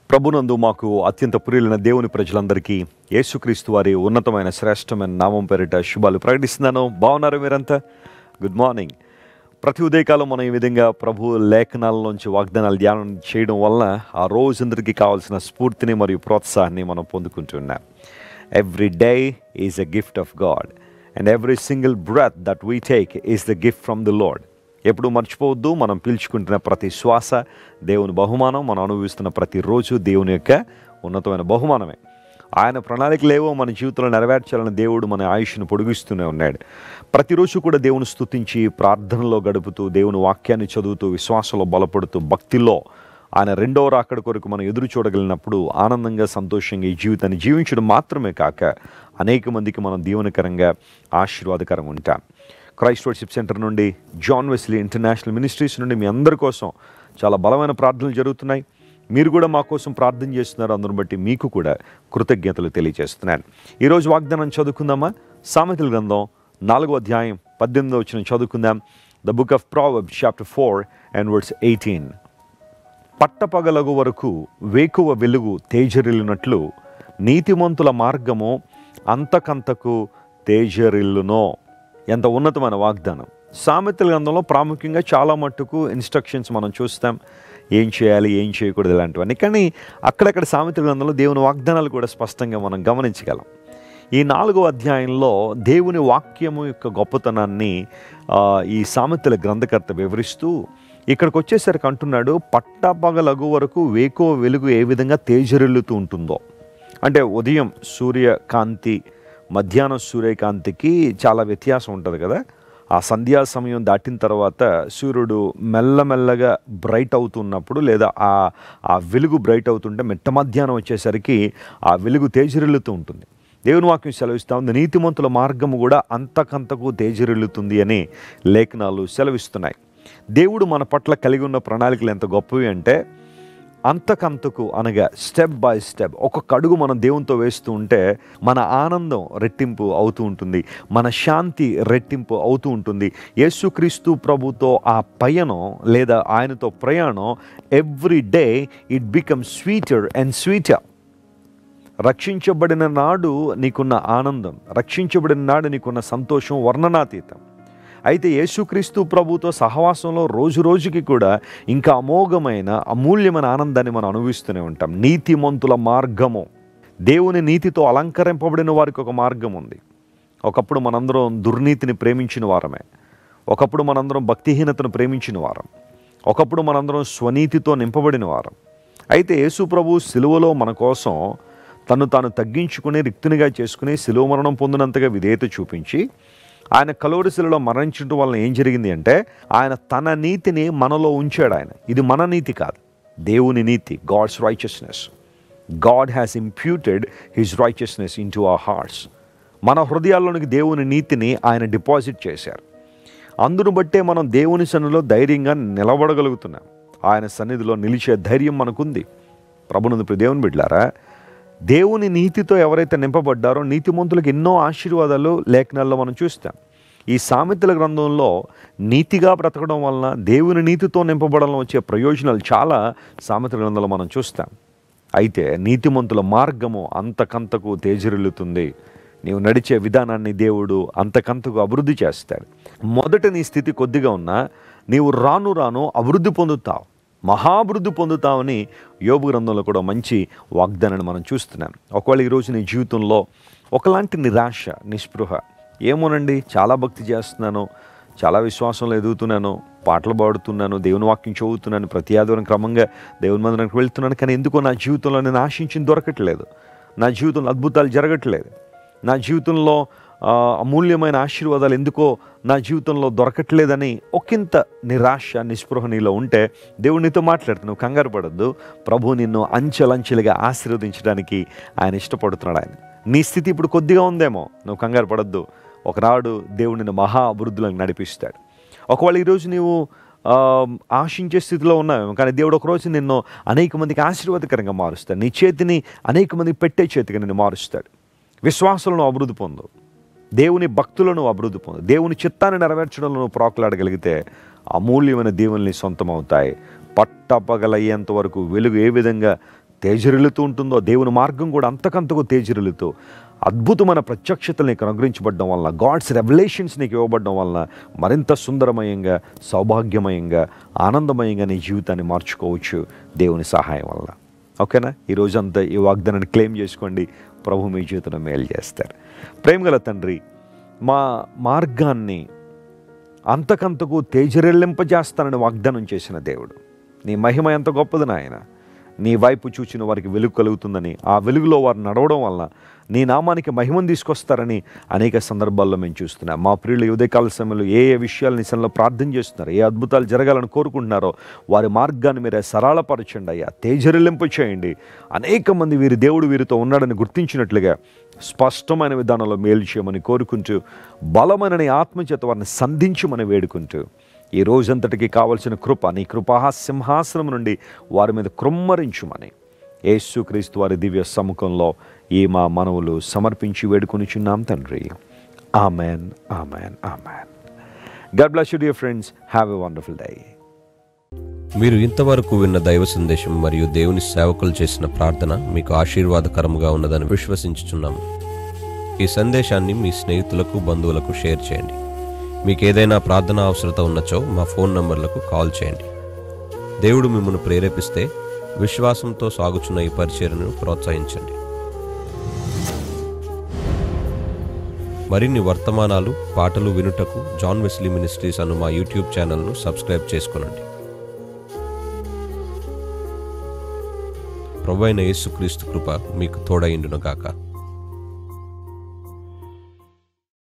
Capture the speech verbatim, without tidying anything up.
ప్రభునందు మాకు అత్యంత ప్రియులైన దేవుని ప్రజలందరికీ యేసుక్రీస్తు వారి ఉన్నతమైన శ్రేష్టమైన నామం పేరిట శుభాలు ప్రకటిస్తున్నాను. బాగున్నారు మీరంతా? Good morning. ప్రతి ఉదయకాలం మనం ఈ విధంగా ప్రభు లేఖనాలలోంచి వాగ్దానాలు ధ్యానం చేయడం వలన ఆ రోజందరికీ కావాల్సిన స్ఫూర్తిని మరియు ప్రోత్సాహాన్ని మనం పొందుకుంటున్నాం. Every day is a gift of God and every single breath that we take is the gift from the Lord. ఎప్పుడు మర్చిపోవద్దు, మనం పీల్చుకుంటున్న ప్రతి శ్వాస దేవుని బహుమానం, మనం అనుభవిస్తున్న ప్రతిరోజు దేవుని యొక్క ఉన్నతమైన బహుమానమే. ఆయన ప్రణాళికలేవో మన జీవితంలో నెరవేర్చాలని దేవుడు మన ఆయుష్ను పొడిగిస్తూనే ఉన్నాడు. ప్రతిరోజు కూడా దేవుని స్తుతించి ప్రార్థనలో గడుపుతూ, దేవుని వాక్యాన్ని చదువుతూ, విశ్వాసంలో బలపడుతూ, భక్తిలో ఆయన రెండవ రాకడ కొరకు మనం ఎదురు చూడగలిగినప్పుడు ఆనందంగా సంతోషంగా ఈ జీవితాన్ని జీవించడం మాత్రమే కాక అనేక మందికి మనం దీవెనకరంగా ఆశీర్వాదకరంగా ఉంటాం. క్రైస్ట్ వర్షిప్ సెంటర్ నుండి, జాన్ వెస్లీ ఇంటర్నేషనల్ మినిస్ట్రీస్ నుండి మీ అందరి కోసం చాలా బలమైన ప్రార్థనలు జరుగుతున్నాయి. మీరు కూడా మా కోసం ప్రార్థన చేస్తున్నారు. అందరిని బట్టి మీకు కూడా కృతజ్ఞతలు తెలియజేస్తున్నాను. ఈరోజు వాగ్దానం చదువుకుందామా? సామెతల గ్రంథం నాలుగో అధ్యాయం పద్దెనిమిదో వచనం చదువుకుందాం. The book of Proverbs chapter four and words eighteen. పట్టపగలగు వరకు వేకువ వెలుగు తేజరిల్లునట్లు నీతిమంతుల మార్గము అంతకంతకు తేజరిల్లునో. ఎంత ఉన్నతమైన వాగ్దానం. సామెతల గ్రంథంలో ప్రాముఖ్యంగా చాలా మట్టుకు ఇన్స్ట్రక్షన్స్ మనం చూస్తాం, ఏం చేయాలి ఏం చేయకూడదు ఇలాంటివన్నీ. కానీ అక్కడక్కడ సామెతల గ్రంథంలో దేవుని వాగ్దానాలు కూడా స్పష్టంగా మనం గమనించగలం. ఈ నాలుగో అధ్యాయంలో దేవుని వాక్యము యొక్క గొప్పతనాన్ని ఈ సామెతల గ్రంథకర్త వివరిస్తూ ఇక్కడికి వచ్చేసరికి అంటున్నాడు, పట్టపగలగు వరకు వేకువ వెలుగు ఏ విధంగా తేజరిల్లుతూ ఉంటుందో. అంటే ఉదయం సూర్యకాంతి, మధ్యాహ్నం సూర్యకాంతికి చాలా వ్యత్యాసం ఉంటుంది కదా. ఆ సంధ్యా సమయం దాటిన తర్వాత సూర్యుడు మెల్లమెల్లగా బ్రైట్ అవుతున్నప్పుడు, లేదా ఆ ఆ వెలుగు బ్రైట్ అవుతుంటే మిట్ట మధ్యాహ్నం వచ్చేసరికి ఆ వెలుగు తేజరిల్లుతూ ఉంటుంది. దేవుని వాక్యం సెలవిస్తూ ఉంది, నీతిమంతుల మార్గము కూడా అంతకంతకు తేజరిల్లుతుంది అని లేఖనాలు సెలవిస్తున్నాయి. దేవుడు మన పట్ల కలిగి ఉన్న ప్రణాళికలు ఎంత గొప్పవి అంటే, అంతకంతకు అనగా స్టెప్ బై స్టెప్ ఒక్కొక్క అడుగు మనం దేవునితో వేస్తూ ఉంటే మన ఆనందం రెట్టింపు అవుతూ ఉంటుంది, మన శాంతి రెట్టింపు అవుతూ ఉంటుంది. యేసుక్రీస్తు ప్రభుతో ఆ పయనం లేదా ఆయనతో ప్రయాణం every day it become sweeter and sweeter. రక్షించబడిన నాడు నీకున్న ఆనందం, రక్షించబడిన నాడు నీకున్న సంతోషం వర్ణనాతీతం. అయితే యేసుక్రీస్తు ప్రభుతో సహవాసంలో రోజు రోజుకి కూడా ఇంకా అమోఘమైన అమూల్యమైన ఆనందాన్ని మనం అనుభవిస్తూనే ఉంటాం. నీతిమంతుల మార్గము, దేవుని నీతితో అలంకరింపబడిన వారికి ఒక మార్గం ఉంది. ఒకప్పుడు మనందరం దుర్నీతిని ప్రేమించిన వారమే, ఒకప్పుడు మనందరం భక్తిహీనతను ప్రేమించిన వారం, ఒకప్పుడు మనందరం స్వనీతితో నింపబడిన వారం. అయితే యేసు ప్రభు సిలువలో మన కోసం తను తాను తగ్గించుకుని రిక్తునిగా చేసుకుని సిలువ మరణం పొందినంతగా విధేయత చూపించి ఆయన కలువరి శిలువలో మరణించడం వలన ఏం జరిగింది అంటే, ఆయన తన నీతిని మనలో ఉంచాడు. ఆయన ఇది మన నీతి కాదు, దేవుని నీతి, God's righteousness. God has imputed his righteousness in to our hearts. మన హృదయాల్లోనికి దేవుని నీతిని ఆయన డిపాజిట్ చేశారు. అందును బట్టే మనం దేవుని సన్నిధిలో ధైర్యంగా నిలబడగలుగుతున్నాం. ఆయన సన్నిధిలో నిలిచే ధైర్యం మనకుంది. ప్రభునందు దేవుని బిడ్డలారా, దేవుని నీతితో ఎవరైతే నింపబడ్డారో నీతిమంతులకు ఎన్నో ఆశీర్వాదాలు లేఖనాల్లో మనం చూస్తాం. ఈ సామెతల గ్రంథంలో నీతిగా బ్రతకడం వలన, దేవుని నీతితో నింపబడడం వచ్చే ప్రయోజనాలు చాలా సామెతల గ్రంథంలో మనం చూస్తాం. అయితే నీతిమంతుల మార్గము అంతకంతకు తేజరిల్లుతుంది. నీవు నడిచే విధానాన్ని దేవుడు అంతకంతకు అభివృద్ధి చేస్తాడు. మొదట నీ స్థితి కొద్దిగా ఉన్నా నీవు రాను రాను అభివృద్ధి పొందుతావు, మహాభివృద్ధి పొందుతామని యోబు గ్రంథంలో కూడా మంచి వాగ్దానాన్ని మనం చూస్తున్నాం. ఒకవేళ ఈరోజు నీ జీవితంలో ఒకలాంటి నిరాశ, నిస్పృహ, ఏమోనండి చాలా భక్తి చేస్తున్నాను, చాలా విశ్వాసంలో ఎదుగుతున్నాను, పాటలు పాడుతున్నాను, దేవుని వాక్యం చదువుతున్నాను, ప్రతి ఆదివారం క్రమంగా దేవుని మందిరానికి వెళ్తున్నాను, కానీ ఎందుకో నా జీవితంలో నేను ఆశించింది దొరకట్లేదు, నా జీవితంలో అద్భుతాలు జరగట్లేదు, నా జీవితంలో అమూల్యమైన ఆశీర్వాదాలు ఎందుకో నా జీవితంలో దొరకట్లేదని ఒకంత నిరాశ, నిస్పృహ నీలో ఉంటే దేవుడు నీతో మాట్లాడుతూ, నువ్వు కంగారు పడద్దు, ప్రభు నిన్ను అంచెలంచెలుగా ఆశీర్వదించడానికి ఆయన ఇష్టపడుతున్నాడు. ఆయన నీ స్థితి ఇప్పుడు కొద్దిగా ఉందేమో, నువ్వు కంగారు పడద్దు, ఒకనాడు దేవుడు నిన్ను మహా అభివృద్ధిలోకి నడిపిస్తాడు. ఒకవేళ ఈరోజు నీవు ఆశించే స్థితిలో ఉన్నావేమో, కానీ దేవుడు ఒకరోజు నిన్ను అనేక మందికి ఆశీర్వాదకరంగా మారుస్తాడు. నీ చేతిని అనేక మందికి పెట్టే చేతిగా నిన్ను మారుస్తాడు. విశ్వాసంలో అభివృద్ధి పొందు, దేవుని భక్తులను అభివృద్ధి పొందు, దేవుని చిత్తాన్ని నెరవేర్చడంలో నువ్వు ప్రాకులాడగలిగితే అమూల్యమైన దీవెనలు సొంతం అవుతాయి. పట్టపగలయ్యేంత వరకు వెలుగు ఏ విధంగా తేజరిల్లుతూ ఉంటుందో, దేవుని మార్గం కూడా అంతకంతకు తేజరిల్లుతూ అద్భుతమైన ప్రత్యక్షతలు నీకు అనుగ్రహించబడడం వలన, గాడ్స్ రెవల్యూషన్స్ నీకు ఇవ్వబడడం వలన మరింత సుందరమయంగా, సౌభాగ్యమయంగా, ఆనందమయంగా నీ జీవితాన్ని మార్చుకోవచ్చు దేవుని సహాయం వల్ల. ఓకేనా? ఈరోజంతా ఈ వాగ్దానాన్ని క్లెయిమ్ చేసుకోండి. ప్రభు మీ జీవితంలో మేలు చేస్తారు. ప్రేమగల తండ్రి, మా మార్గాన్ని అంతకంతకు తేజరెల్లింపజేస్తానని వాగ్దానం చేసిన దేవుడు, నీ మహిమ ఎంత గొప్పది నాయన. నీ వైపు చూచిన వారికి వెలుగు కలుగుతుందని, ఆ వెలుగులో వారు నడవడం వలన నీ నామానికి మహిమను తీసుకొస్తారని అనేక సందర్భాల్లో మేము చూస్తున్నాం. మా ప్రియులు ఉదయకాల సమయంలో ఏ ఏ విషయాలు నిజంలో ప్రార్థన చేస్తున్నారు, ఏ అద్భుతాలు జరగాలని కోరుకుంటున్నారో వారి మార్గాన్ని మీరే సరళపరచండి అయ్యా, తేజరిల్లింపు చేయండి. అనేక మంది వీరి దేవుడు వీరితో ఉన్నాడని గుర్తించినట్లుగా స్పష్టమైన విధానంలో మేలు చేయమని కోరుకుంటూ, బలమైన నీ ఆత్మచేత వారిని సంధించమని వేడుకుంటూ, ఈ రోజంతటికి కావలసిన కృప నీ కృపా సింహాసనం నుండి వారి మీద కృమ్మరించుమని యేసుక్రీస్తు వారి దివ్య సముఖంలో ఈ మా మనవులు సమర్పించి వేడుకొనిచున్నాం తండ్రి. Amen, amen, amen. God bless you dear friends. Have a wonderful day. మీరు ఇంతవరకు విన్న దైవ సందేశం మరియు దేవుని సేవకులు చేసిన ప్రార్థన మీకు ఆశీర్వాదకరముగా ఉన్నదని విశ్వసించుచున్నాము. ఈ సందేశాన్ని మీ స్నేహితులకు, బంధువులకు షేర్ చేయండి. మీకు ఏదైనా ప్రార్థన అవసరత ఉన్నచో మా ఫోన్ నంబర్లకు కాల్ చేయండి. దేవుడు మిమ్మల్ని ప్రేరేపిస్తే విశ్వాసంతో సాగుచున్న ఈ పరిచర్యను ప్రోత్సహించండి. మరిన్ని వర్తమానాలు, పాటలు వినుటకు జాన్ వెస్లీ మినిస్ట్రీస్ అను మా యూట్యూబ్ ఛానల్ను సబ్స్క్రైబ్ చేసుకొనండి. ప్రభువైన యేసుక్రీస్తు కృప మీకు తోడైండును గాక.